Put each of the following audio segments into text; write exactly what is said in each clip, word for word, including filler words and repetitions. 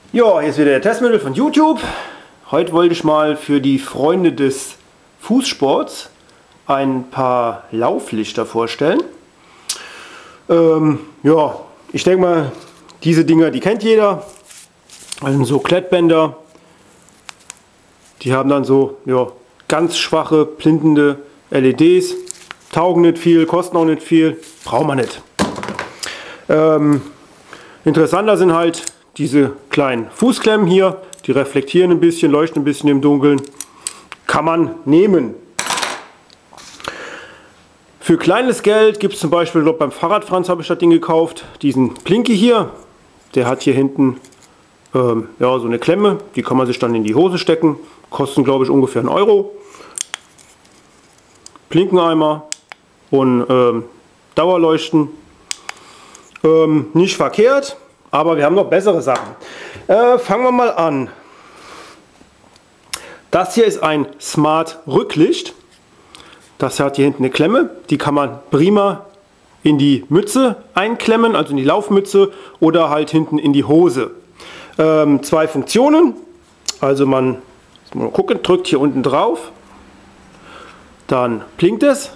Ja, hier ist wieder der Testmittel von YouTube. Heute wollte ich mal für die Freunde des Fußsports ein paar Lauflichter vorstellen. Ähm, ja, ich denke mal, diese Dinger, die kennt jeder. Also so Klettbänder. Die haben dann so ja, ganz schwache, blindende L E Ds. Taugen nicht viel, kosten auch nicht viel. Braucht man nicht. Ähm, interessanter sind halt diese kleinen Fußklemmen hier. Die reflektieren ein bisschen, leuchten ein bisschen im Dunkeln. Kann man nehmen. Für kleines Geld gibt es zum Beispiel, glaub, beim Fahrradfranz habe ich das Ding gekauft, diesen Blinky hier. Der hat hier hinten ähm, ja, so eine Klemme, die kann man sich dann in die Hose stecken. Kosten, glaube ich, ungefähr einen Euro. Blinkeneimer und ähm, Dauerleuchten. Ähm, nicht verkehrt, aber wir haben noch bessere Sachen. Äh, fangen wir mal an. Das hier ist ein Smart Rücklicht. Das hat hier hinten eine Klemme, die kann man prima in die Mütze einklemmen, also in die Laufmütze oder halt hinten in die Hose. Ähm, zwei Funktionen, also man, mal gucken, drückt hier unten drauf, dann blinkt es,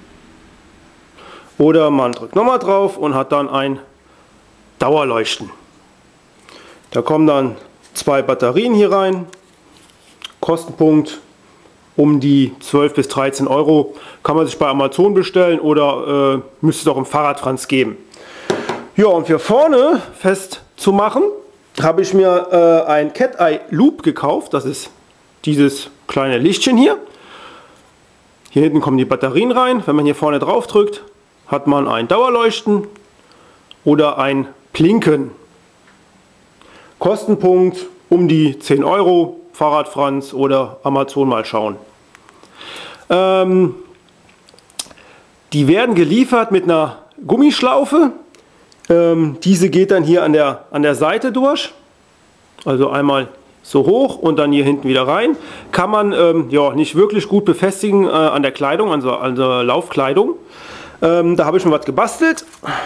oder man drückt nochmal drauf und hat dann ein Dauerleuchten. Da kommen dann zwei Batterien hier rein, Kostenpunkt um die zwölf bis dreizehn Euro, kann man sich bei Amazon bestellen oder äh, müsste es auch im Fahrradfranz geben. Ja, und für vorne festzumachen, habe ich mir äh, ein Cat Eye Loop gekauft. Das ist dieses kleine Lichtchen hier. Hier hinten kommen die Batterien rein. Wenn man hier vorne drauf drückt, hat man ein Dauerleuchten oder ein Blinken. Kostenpunkt um die zehn Euro, Fahrradfranz oder Amazon, mal schauen. Ähm, die werden geliefert mit einer Gummischlaufe. Ähm, diese geht dann hier an der, an der Seite durch. Also einmal so hoch und dann hier hinten wieder rein. Kann man ähm, ja, nicht wirklich gut befestigen äh, an der Kleidung, also an der Laufkleidung. Ähm, da habe ich mir was gebastelt.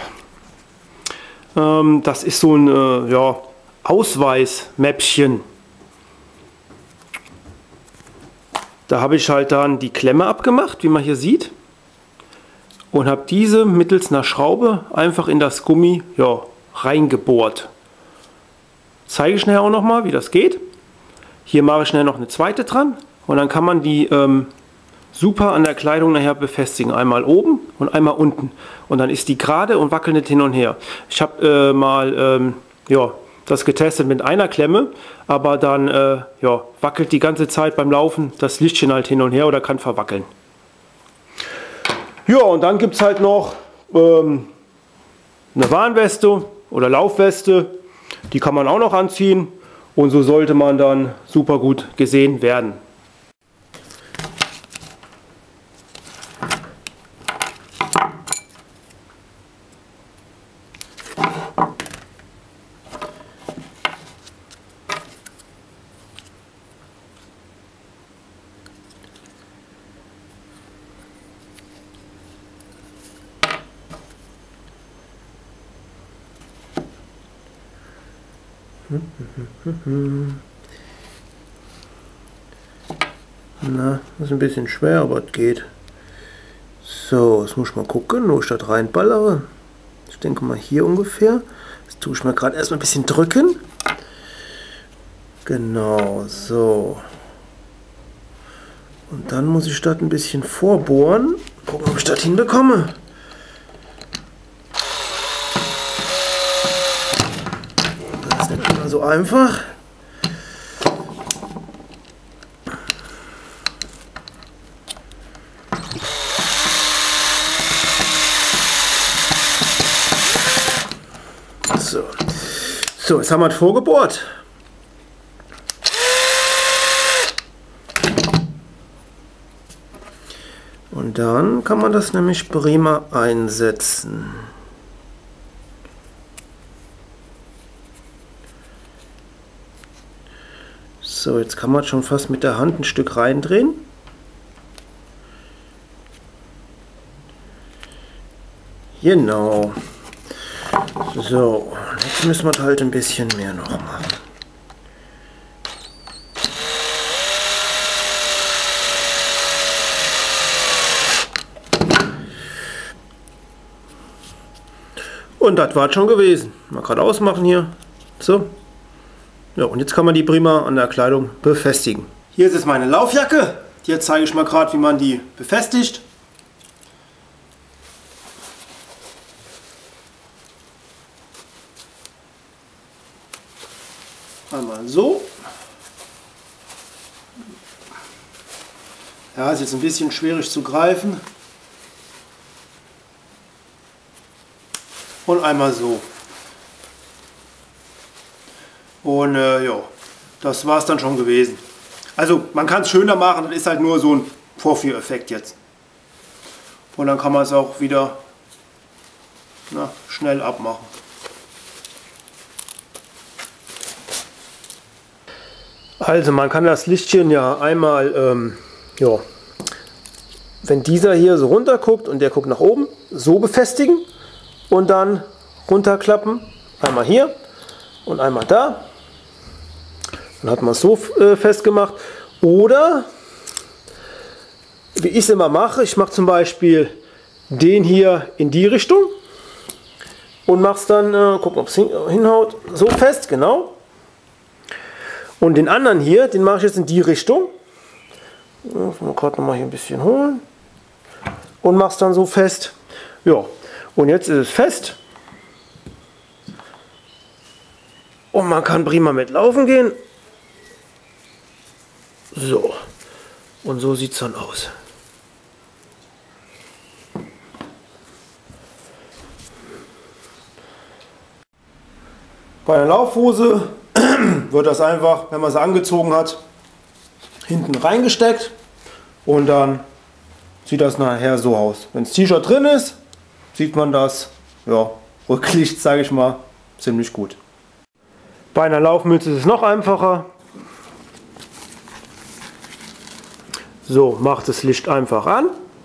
Ähm, das ist so ein äh, ja, Ausweismäppchen. Da habe ich halt dann die Klemme abgemacht, wie man hier sieht. Und habe diese mittels einer Schraube einfach in das Gummi ja, reingebohrt. Zeige ich nachher auch nochmal, wie das geht. Hier mache ich schnell noch eine zweite dran. Und dann kann man die ähm, super an der Kleidung nachher befestigen. Einmal oben und einmal unten. Und dann ist die gerade und wackelt nicht hin und her. Ich habe äh, mal ähm, ja, das getestet mit einer Klemme, aber dann äh, ja, wackelt die ganze Zeit beim Laufen das Lichtchen halt hin und her oder kann verwackeln. Ja, und dann gibt es halt noch ähm, eine Warnweste oder Laufweste. Die kann man auch noch anziehen und so sollte man dann super gut gesehen werden. Na, das ist ein bisschen schwer, aber es geht. So, jetzt muss ich mal gucken, wo ich das reinballere. Ich denke mal hier ungefähr. Das tue ich mal gerade erstmal ein bisschen drücken. Genau, so. Und dann muss ich das ein bisschen vorbohren. Gucken, ob ich das hinbekomme. Das ist nicht immer so einfach. So. So, jetzt haben wir es vorgebohrt. Und dann kann man das nämlich prima einsetzen. So, jetzt kann man schon fast mit der Hand ein Stück reindrehen. Genau. So, jetzt müssen wir halt ein bisschen mehr noch machen. Und das war schon gewesen. Mal gerade ausmachen hier. So. Ja, und jetzt kann man die prima an der Kleidung befestigen. Hier ist jetzt meine Laufjacke. Hier zeige ich mal gerade, wie man die befestigt. Einmal so. Ja, ist jetzt ein bisschen schwierig zu greifen. Und einmal so. Und äh, ja, das war es dann schon gewesen. Also man kann es schöner machen, das ist halt nur so ein Vorführeffekt jetzt. Und dann kann man es auch wieder na, schnell abmachen. Also man kann das Lichtchen ja einmal, ähm, ja, wenn dieser hier so runter guckt und der guckt nach oben, so befestigen und dann runterklappen. Einmal hier und einmal da. Dann hat man es so äh, festgemacht. Oder, wie ich es immer mache, ich mache zum Beispiel den hier in die Richtung und mache es dann, äh, gucken ob es hin, hinhaut, so fest, genau. Und den anderen hier, den mache ich jetzt in die Richtung. Muss man gerade noch mal hier ein bisschen holen. Und mache es dann so fest. Ja, und jetzt ist es fest. Und man kann prima mit laufen gehen. So. Und so sieht es dann aus. Bei einer Laufhose wird das einfach, wenn man sie angezogen hat, hinten reingesteckt und dann sieht das nachher so aus. Wenn das T-Shirt drin ist, sieht man das, ja, Rücklicht, sage ich mal, ziemlich gut. Bei einer Laufmütze ist es noch einfacher. So, macht das Licht einfach an.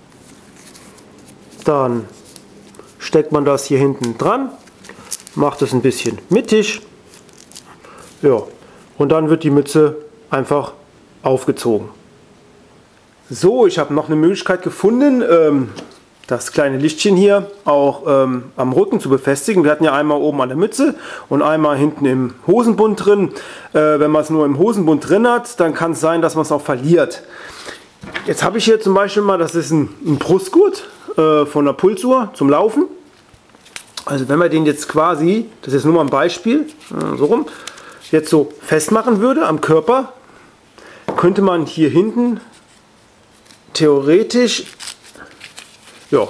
Dann steckt man das hier hinten dran, macht es ein bisschen mittig. Ja, und dann wird die Mütze einfach aufgezogen. So, ich habe noch eine Möglichkeit gefunden, ähm, das kleine Lichtchen hier auch ähm, am Rücken zu befestigen. Wir hatten ja einmal oben an der Mütze und einmal hinten im Hosenbund drin. Äh, wenn man es nur im Hosenbund drin hat, dann kann es sein, dass man es auch verliert. Jetzt habe ich hier zum Beispiel mal, das ist ein, ein Brustgurt äh, von der Pulsuhr zum Laufen. Also wenn man den jetzt quasi, das ist nur mal ein Beispiel, äh, so rum, jetzt so festmachen würde am Körper, könnte man hier hinten theoretisch ja,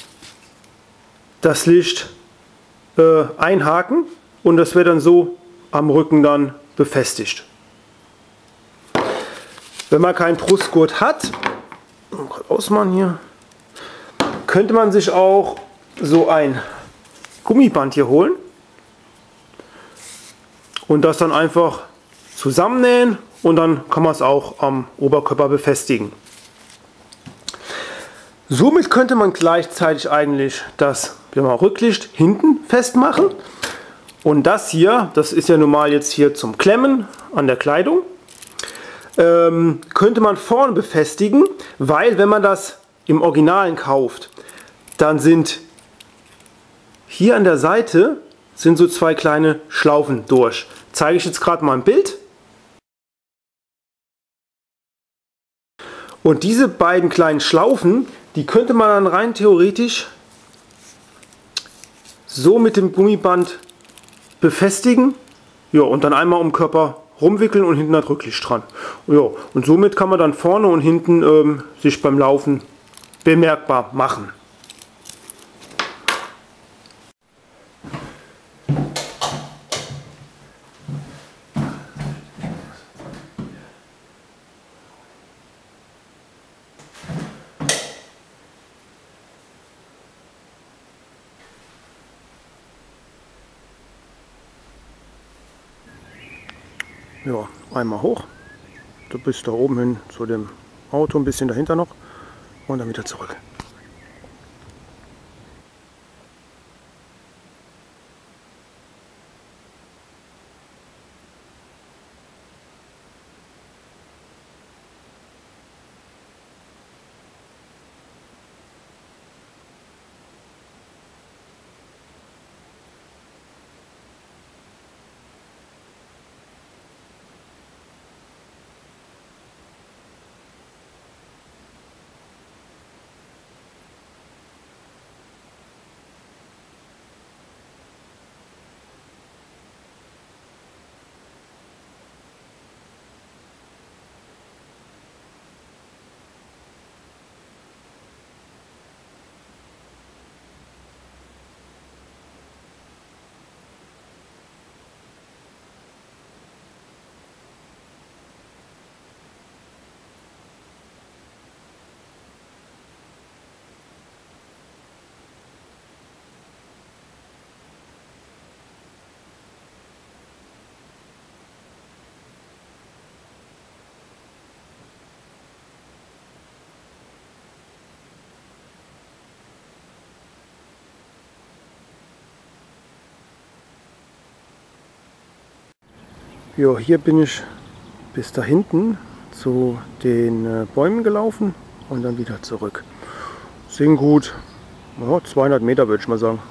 das Licht äh, einhaken und das wäre dann so am Rücken dann befestigt. Wenn man keinen Brustgurt hat, ausmachen hier, könnte man sich auch so ein Gummiband hier holen und das dann einfach zusammennähen und dann kann man es auch am Oberkörper befestigen. Somit könnte man gleichzeitig eigentlich das Rücklicht hinten festmachen und das hier, das ist ja normal jetzt hier zum Klemmen an der Kleidung, ähm, könnte man vorne befestigen, weil wenn man das im Originalen kauft, dann sind hier an der Seite sind so zwei kleine Schlaufen durch. Zeige ich jetzt gerade mal ein Bild. Und diese beiden kleinen Schlaufen, die könnte man dann rein theoretisch so mit dem Gummiband befestigen. Ja, und dann einmal um den Körper rumwickeln und hinten das Rücklicht dran. Ja, und somit kann man dann vorne und hinten ähm, sich beim Laufen bemerkbar machen. Ja, einmal hoch, du bist da oben hin zu dem Auto, ein bisschen dahinter noch und dann wieder zurück. Ja, hier bin ich bis da hinten zu den äh, Bäumen gelaufen und dann wieder zurück. Sind gut ja, zweihundert Meter, würde ich mal sagen.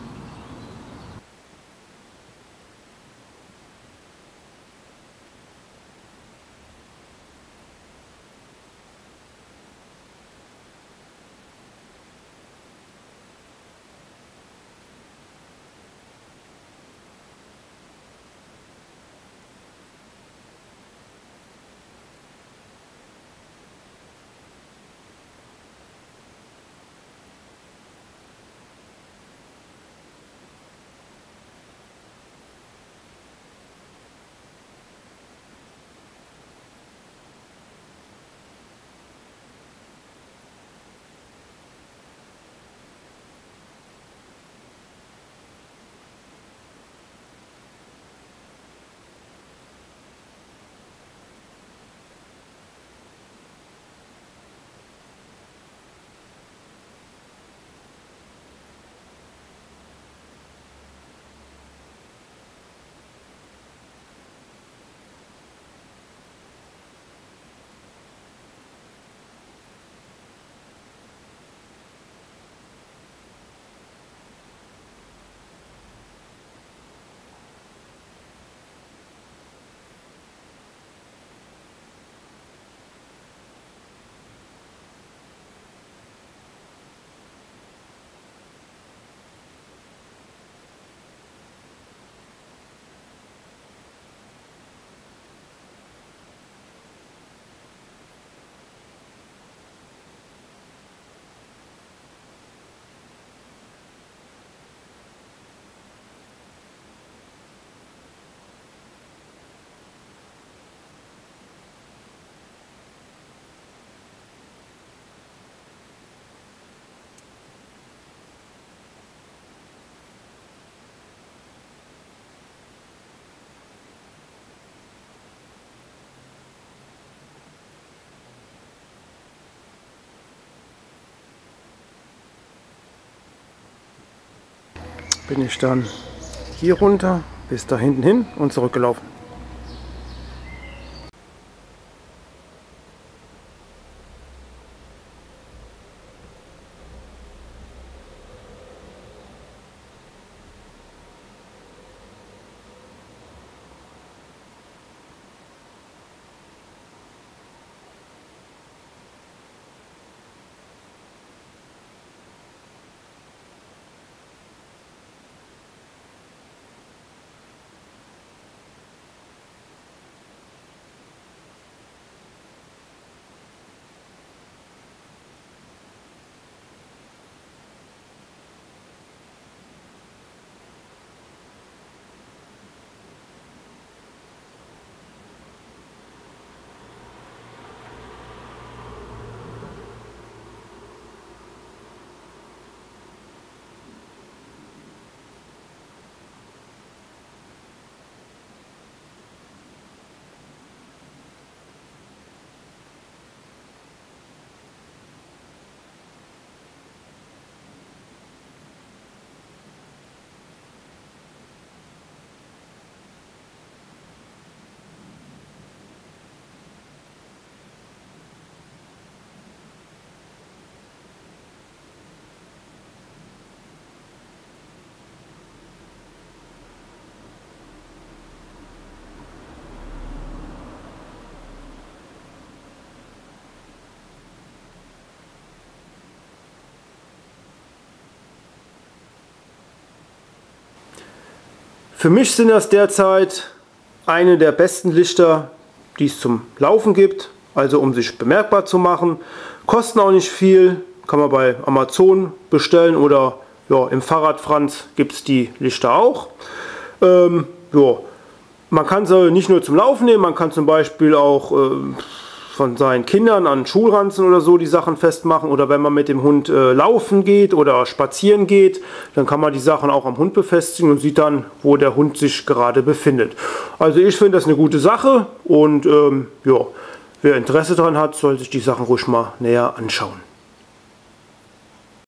Bin ich dann hier runter bis da hinten hin und zurückgelaufen. Für mich sind das derzeit eine der besten Lichter, die es zum Laufen gibt, also um sich bemerkbar zu machen. Kosten auch nicht viel, kann man bei Amazon bestellen oder ja, im Fahrradfranz gibt es die Lichter auch. Ähm, ja, man kann sie nicht nur zum Laufen nehmen, man kann zum Beispiel auch äh, von seinen Kindern an Schulranzen oder so die Sachen festmachen, oder wenn man mit dem Hund äh, laufen geht oder spazieren geht, dann kann man die Sachen auch am Hund befestigen und sieht dann, wo der Hund sich gerade befindet. Also ich finde das eine gute Sache und ähm, ja, wer Interesse daran hat, soll sich die Sachen ruhig mal näher anschauen.